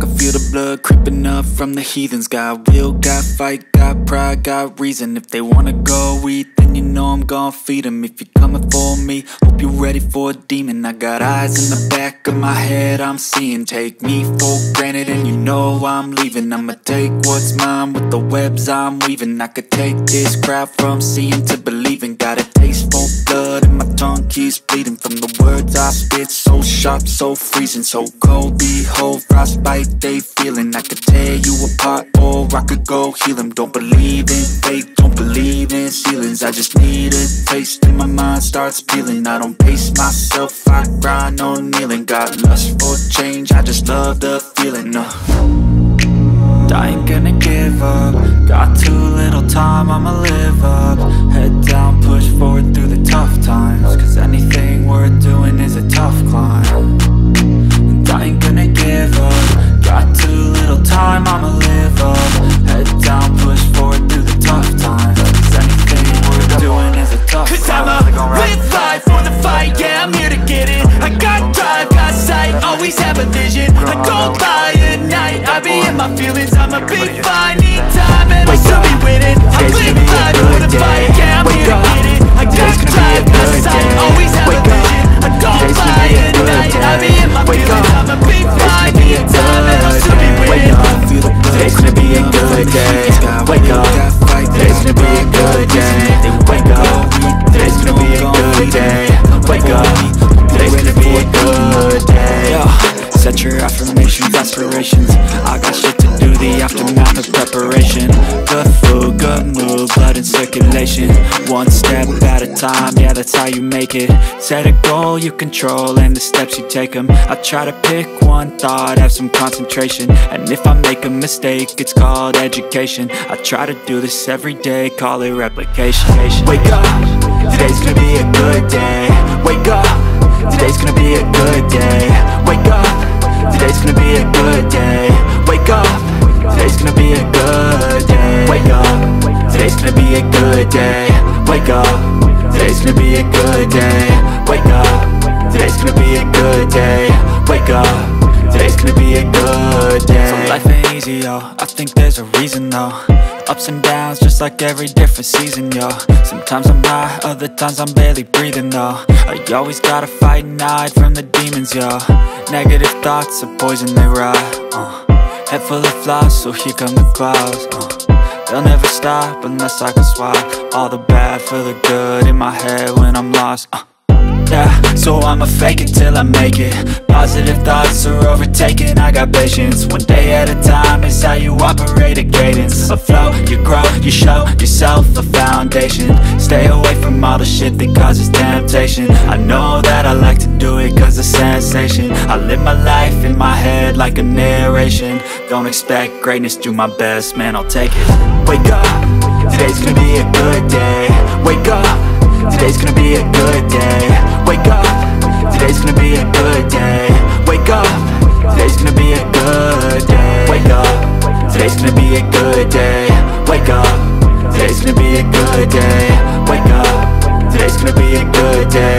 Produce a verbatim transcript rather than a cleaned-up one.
can feel the blood creeping up from the heathens. Got will, got fight, got pride, got reason. If they wanna go eat, then you know I'm gon' feed them. If you're coming for me, hope you're ready for a demon. I got eyes in the back of my head, I'm seeing. Take me for granted and you know I'm leaving. I'ma take what's mine with the webs I'm weaving. I could take this crowd from seeing to believing. Got a taste for blood and my tongue keeps bleeding from the words I spit. So sharp, so freezing, so cold. Behold, frostbite they feeling. I could tear you apart or I could go heal them. Don't believe in fate, don't believe in ceilings. I just need a taste and my mind starts peeling. I don't pace myself, I grind on kneeling. Got lust for change, I just love the feeling. uh. I ain't gonna give up. Got too little time, I'ma live up. Head down, push forward through the tough times. Cause anything worth doing is a tough climb. And I ain't gonna give up. Got too little time, I'ma live up. Head down, push forward through the tough times. Cause anything worth doing is a tough climb. Cause I'ma live life for the fight, yeah, I'm here to get it. I got drive, got sight, always have a vision. I don't lie at night, I be in my feelings. I'ma be fine, need time and I'll still be winning. I live life for the fight, yeah, I'm here to get it. I got drive, got sight, always have a vision. I don't lie at night, I be in my feelings. I'ma be fine, need time and I'll still be winning. Today's gonna be a good day. Wake up. Today's gonna be a good day. Wake up. Today's gonna be a good day. Wake up. Today's gonna be a good day. Yeah. Set your affirmations, aspirations. I got shit to do, the aftermath of preparation. Good food, good mood, blood in circulation. One step at a time, yeah, that's how you make it. Set a goal you control and the steps you take them. I try to pick one thought, have some concentration. And if I make a mistake, it's called education. I try to do this every day, call it replication. Wake up, today's gonna be a good day. Wake up, today's gonna be a good day. Wake up, today's gonna be a good day. Wake up, today's gonna be a good day. Wake up, today's gonna be a good day. Wake up, today's gonna be a good day. Wake up, today's gonna be a good day. Wake up, today's gonna be a good day. So life ain't easy, yo, I think there's a reason though. Ups and downs, just like every different season, yo. Sometimes I'm high, other times I'm barely breathing, though. I always gotta fight and hide from the demons, yo. Negative thoughts are poison, they ride, uh. Head full of flies, so here come the clouds, uh. They'll never stop unless I can swap all the bad for the good in my head when I'm lost, uh. Yeah, so I'ma fake it till I make it. Positive thoughts are overtaken, I got patience. One day at a time is how you operate a cadence. A flow, you grow, you show yourself a foundation. Stay away from all the shit that causes temptation. I know that I like to do it cause of sensation. I live my life in my head like a narration. Don't expect greatness, do my best, man, I'll take it. Wake up, today's gonna be a good day. Wake up, today's gonna be a good day. Wake up, today's gonna be a good day. Wake up, today's gonna be a good day. Wake up, today's gonna be a good day. Wake up, today's gonna be a good day. Wake up, today's gonna be a good day.